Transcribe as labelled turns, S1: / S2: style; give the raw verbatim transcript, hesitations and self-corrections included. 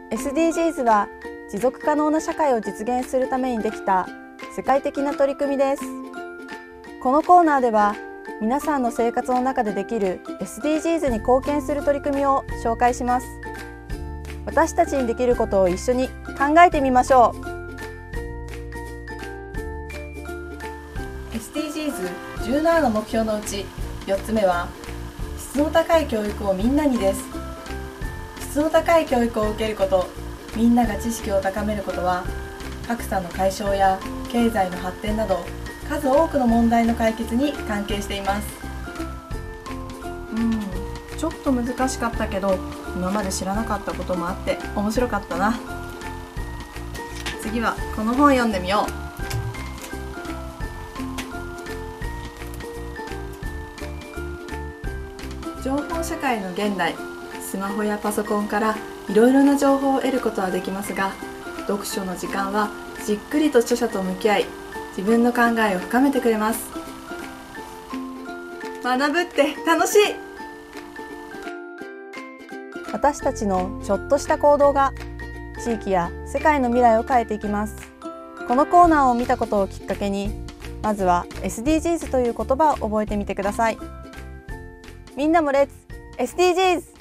S1: エスディージーズ は持続可能な社会を実現するためにできた世界的な取り組みです。このコーナーでは皆さんの生活の中でできる エスディージーズ に貢献する取り組みを紹介します。私たちにできることを一緒に考えてみましょう。 エスディージーズじゅうなな の目標のうちよっつめは質の高い教育をみんなにです。質の高い教育を受けること、みんなが知識を高めることは格差の解消や経済の発展など数多くの問題の解決に関係しています。うん、ちょっと難しかったけど今まで知らなかったこともあって面白かったな。次はこの本読んでみよう。情報社会の現代、スマホやパソコンからいろいろな情報を得ることはできますが、読書の時間はじっくりと著者と向き合い、自分の考えを深めてくれます。学ぶって楽しい。私たちのちょっとした行動が地域や世界の未来を変えていきます。このコーナーを見たことをきっかけに、まずは エスディージーズ という言葉を覚えてみてください。みんなもレッツ エスディージーズ！